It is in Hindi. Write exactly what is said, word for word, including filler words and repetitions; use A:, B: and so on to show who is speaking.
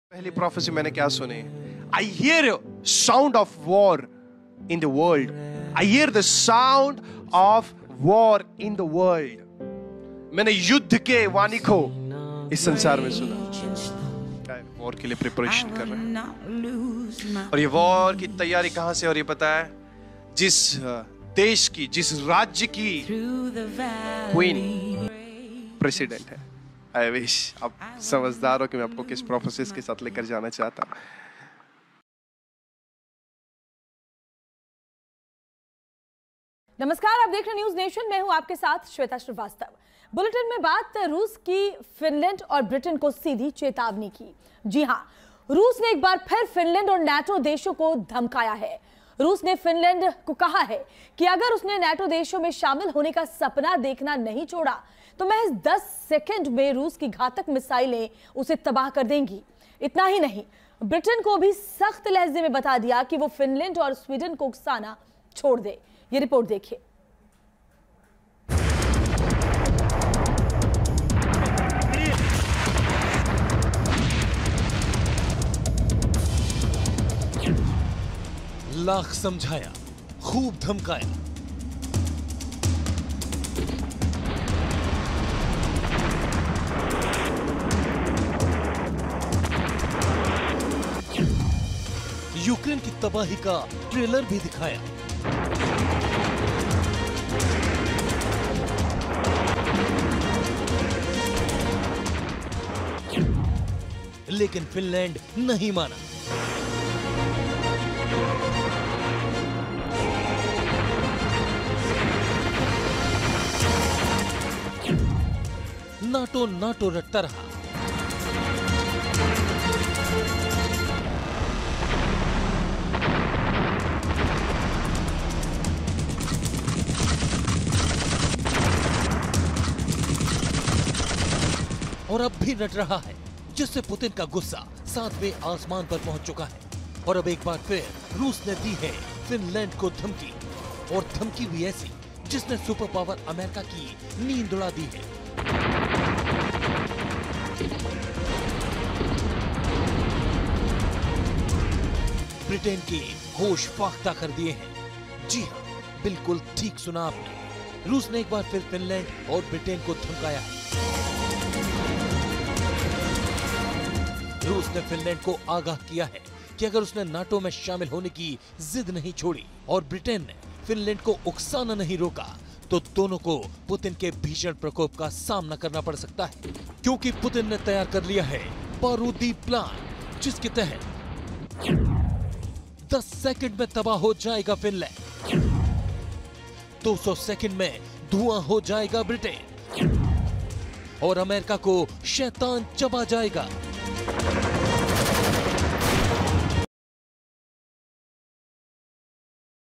A: पहली प्रोफेसी मैंने क्या सुनी? I hear sound of war in the world. I hear the sound of war in the world. मैंने युद्ध के वाणी को इस संसार में सुना। वॉर के लिए प्रिपरेशन कर रहे हैं। और ये वॉर की तैयारी कहां से हो रही पता है? जिस देश की, जिस राज्य की क्वीन प्रेसिडेंट है। आई विश आप समझदार हो कि मैं आपको किस प्रोफेसिस के साथ लेकर जाना चाहता हूं।
B: नमस्कार, आप देख रहे हैं न्यूज नेशन। मैं हूं आपके साथ श्वेता श्रीवास्तव। बुलेटिन में बात रूस की फिनलैंड और ब्रिटेन को सीधी चेतावनी की। जी हां, रूस ने एक बार फिर फिनलैंड और नाटो देशों को धमकाया है। रूस ने फिनलैंड को कहा है कि अगर उसने नाटो देशों में शामिल होने का सपना देखना नहीं छोड़ा तो महज दस सेकंड में रूस की घातक मिसाइलें उसे तबाह कर देंगी। इतना ही नहीं, ब्रिटेन को भी सख्त लहजे में बता दिया कि वो फिनलैंड और स्वीडन को उकसाना छोड़ दे। ये रिपोर्ट देखिए।
C: लाख समझाया, खूब धमकाया, यूक्रेन की तबाही का ट्रेलर भी दिखाया। लेकिन फिनलैंड नहीं माना। नाटो नाटो रटता रहा। और अब भी रट रहा है, जिससे पुतिन का गुस्सा सातवें आसमान पर पहुंच चुका है। और अब एक बार फिर रूस ने दी है फिनलैंड को धमकी, और धमकी भी ऐसी जिसने सुपर पावर अमेरिका की नींद उड़ा दी है। ब्रिटेन के होश फाख्ता कर दिए हैं। जी हाँ, बिल्कुल ठीक सुना आपने। रूस ने एक बार फिर फिनलैंड और ब्रिटेन को धमकाया है। रूस ने फिनलैंड को आगाह किया है कि अगर उसने नाटो में शामिल होने की जिद नहीं छोड़ी और ब्रिटेन ने फिनलैंड को उकसाना नहीं रोका तो दोनों को पुतिन के भीषण प्रकोप का सामना करना पड़ सकता है। क्योंकि पुतिन ने तैयार कर लिया है बारूदी प्लान, जिसके तहत दस सेकंड में तबाह हो जाएगा फिनलैंड, दो सौ सेकंड में धुआं हो जाएगा ब्रिटेन और अमेरिका को शैतान चबा जाएगा।